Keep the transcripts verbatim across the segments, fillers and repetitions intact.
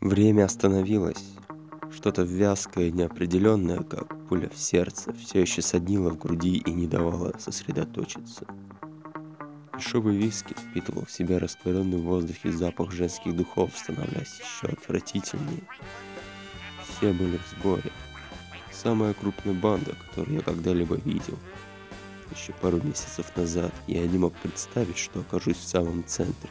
Время остановилось. Что-то вязкое и неопределенное, как пуля в сердце, все еще соднило в груди и не давало сосредоточиться. Дешевый виски впитывал в себя растворенный в воздухе запах женских духов, становясь еще отвратительнее. Все были в сборе. Самая крупная банда, которую я когда-либо видел. Еще пару месяцев назад я не мог представить, что окажусь в самом центре.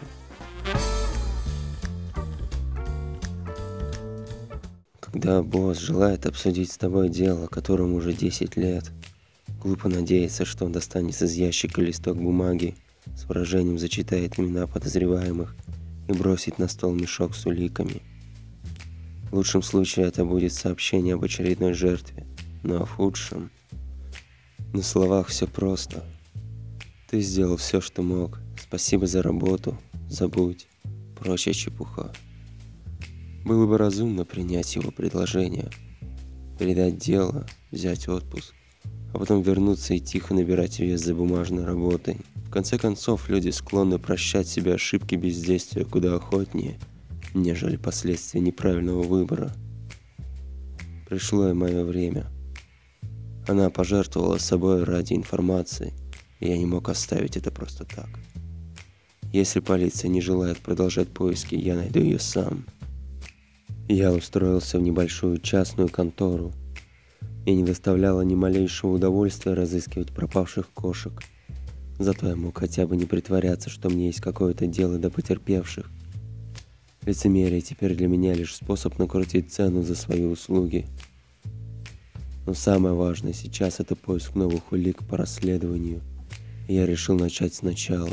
Когда босс желает обсудить с тобой дело, которому уже десять лет, глупо надеяться, что он достанет из ящика листок бумаги, с выражением зачитает имена подозреваемых и бросит на стол мешок с уликами. В лучшем случае это будет сообщение об очередной жертве, но в худшем... На словах все просто. Ты сделал все, что мог. Спасибо за работу. Забудь. Прочая чепуха. Было бы разумно принять его предложение, передать дело, взять отпуск, а потом вернуться и тихо набирать вес за бумажной работой. В конце концов, люди склонны прощать себе ошибки бездействия куда охотнее, нежели последствия неправильного выбора. Пришло и мое время. Она пожертвовала собой ради информации, и я не мог оставить это просто так. Если полиция не желает продолжать поиски, я найду ее сам. Я устроился в небольшую частную контору. Мне не доставляло ни малейшего удовольствия разыскивать пропавших кошек. Зато я мог хотя бы не притворяться, что мне есть какое-то дело до потерпевших. Лицемерие теперь для меня лишь способ накрутить цену за свои услуги. Но самое важное сейчас — это поиск новых улик по расследованию. И я решил начать сначала.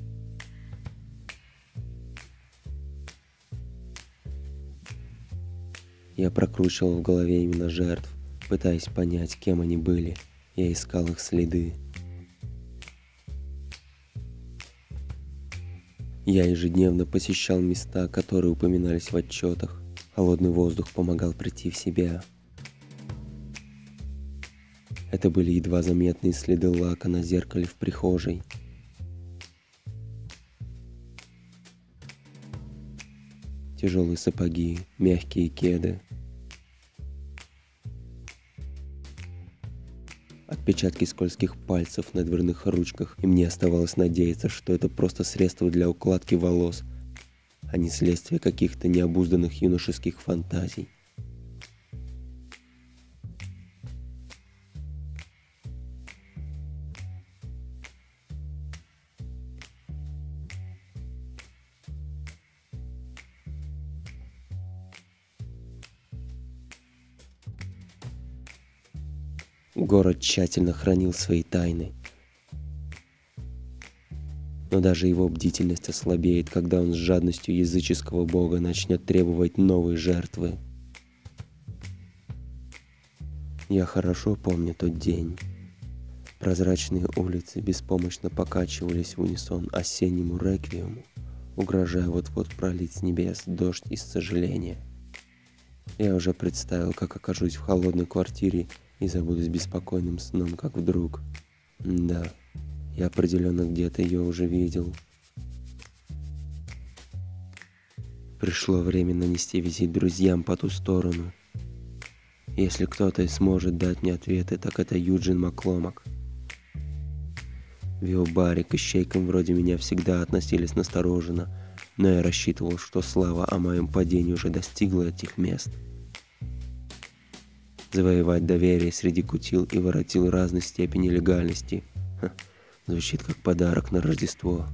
Я прокручивал в голове имена жертв, пытаясь понять, кем они были. Я искал их следы. Я ежедневно посещал места, которые упоминались в отчетах. Холодный воздух помогал прийти в себя. Это были едва заметные следы лака на зеркале в прихожей. Тяжелые сапоги, мягкие кеды. Отпечатки скользких пальцев на дверных ручках, и мне оставалось надеяться, что это просто средство для укладки волос, а не следствие каких-то необузданных юношеских фантазий. Город тщательно хранил свои тайны. Но даже его бдительность ослабеет, когда он с жадностью языческого бога начнет требовать новой жертвы. Я хорошо помню тот день. Прозрачные улицы беспомощно покачивались в унисон осеннему реквиему, угрожая вот-вот пролить с небес дождь из сожаления. Я уже представил, как окажусь в холодной квартире и забудусь беспокойным сном, как вдруг. Да, я определенно где-то ее уже видел. Пришло время нанести визит друзьям по ту сторону. Если кто-то и сможет дать мне ответы, так это Юджин Макломак. В его баре к ищейкам вроде меня всегда относились настороженно, но я рассчитывал, что слава о моем падении уже достигла этих мест. Завоевать доверие среди кутил и воротил разной степени легальности. Ха, звучит как подарок на Рождество.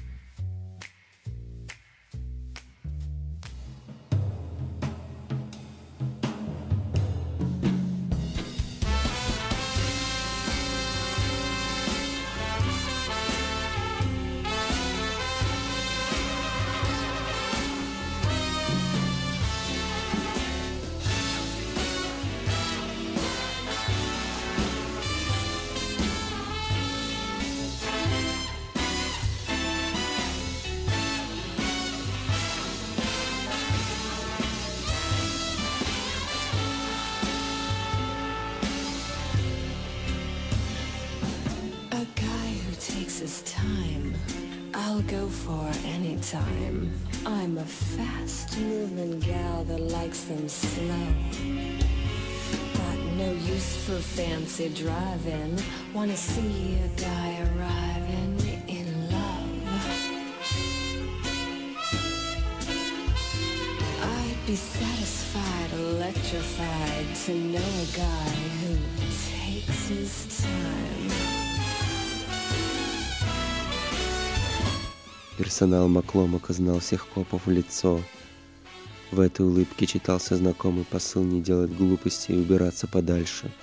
His time, I'll go for any time. I'm a fast-moving gal that makes them slow. Got no use for fancy driving. Wanna see a guy arriving in love. I'd be satisfied, electrified to know a guy who takes his time. Персонал Макломака знал всех копов в лицо. В этой улыбке читался знакомый посыл не делать глупостей и убираться подальше.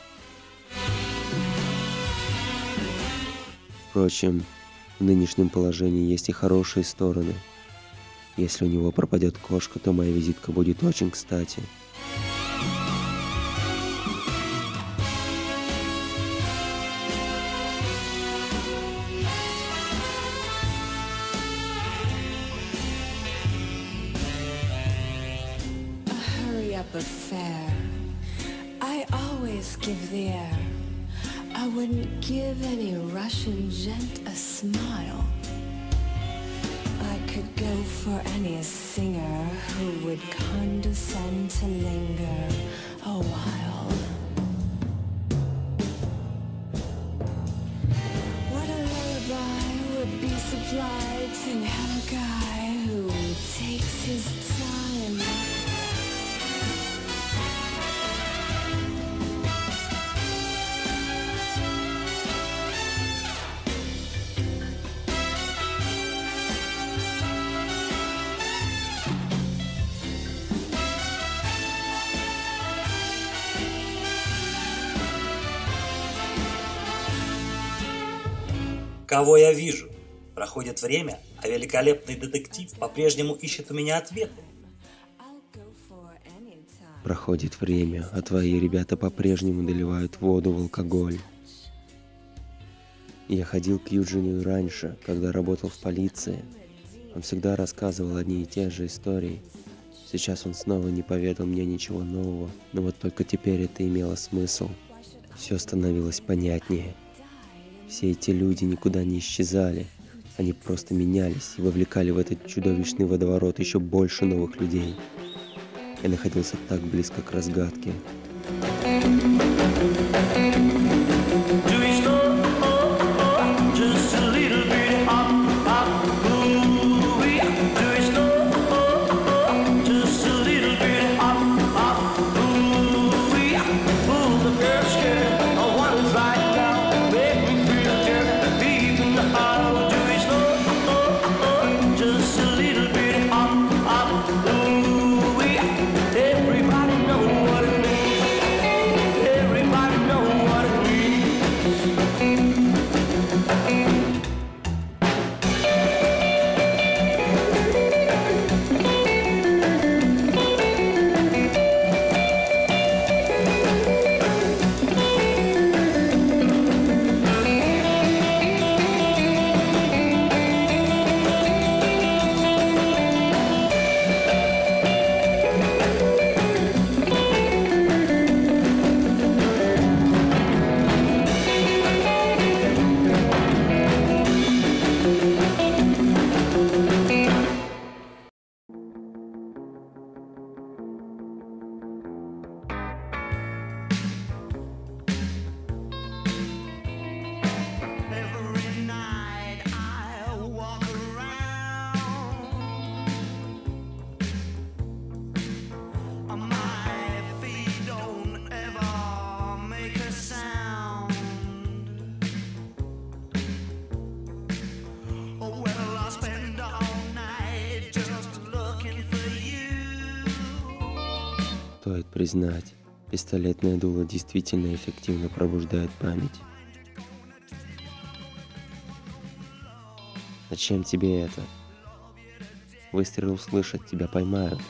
Впрочем, в нынешнем положении есть и хорошие стороны. Если у него пропадет кошка, то моя визитка будет очень кстати. Affair. I always give the air. I wouldn't give any Russian gent a smile. I could go for any singer who would condescend to linger a while. What a lullaby would be supplied to have a guy who takes his time. Кого я вижу? Проходит время, а великолепный детектив по-прежнему ищет у меня ответы. Проходит время, а твои ребята по-прежнему доливают воду в алкоголь. Я ходил к Юджину раньше, когда работал в полиции. Он всегда рассказывал одни и те же истории. Сейчас он снова не поведал мне ничего нового, но вот только теперь это имело смысл. Все становилось понятнее. Все эти люди никуда не исчезали. Они просто менялись и вовлекали в этот чудовищный водоворот еще больше новых людей. Я находился так близко к разгадке. Стоит признать, пистолетное дуло действительно эффективно пробуждает память. Зачем тебе это? Выстрел услышат, тебя поймают.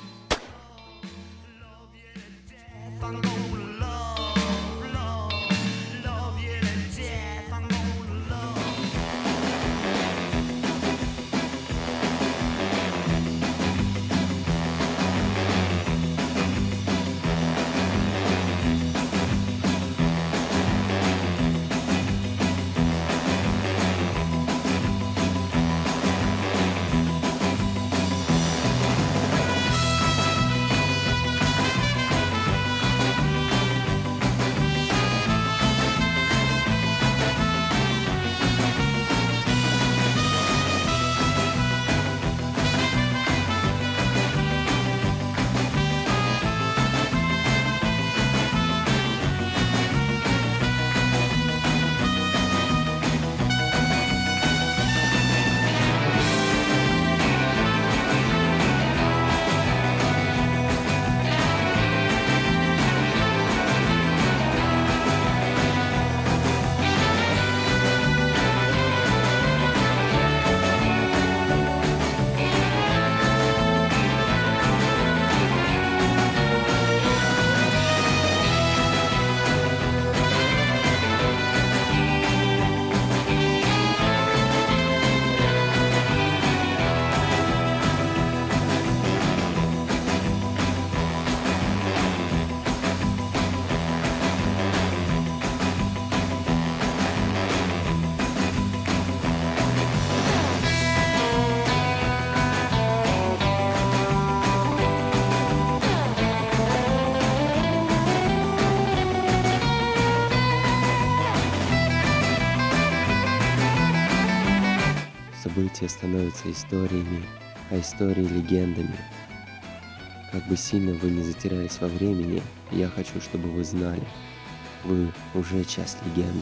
события становятся историями, а истории легендами. Как бы сильно вы не затерялись во времени, я хочу, чтобы вы знали, вы уже часть легенды.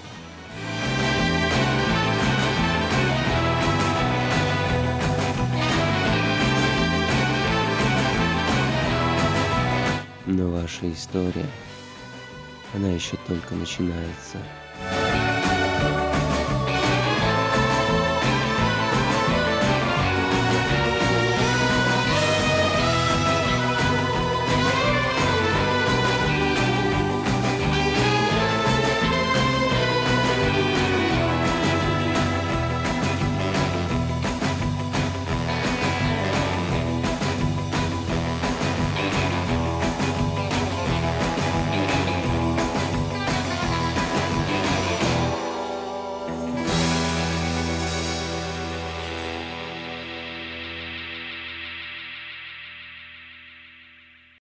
Но ваша история, она еще только начинается.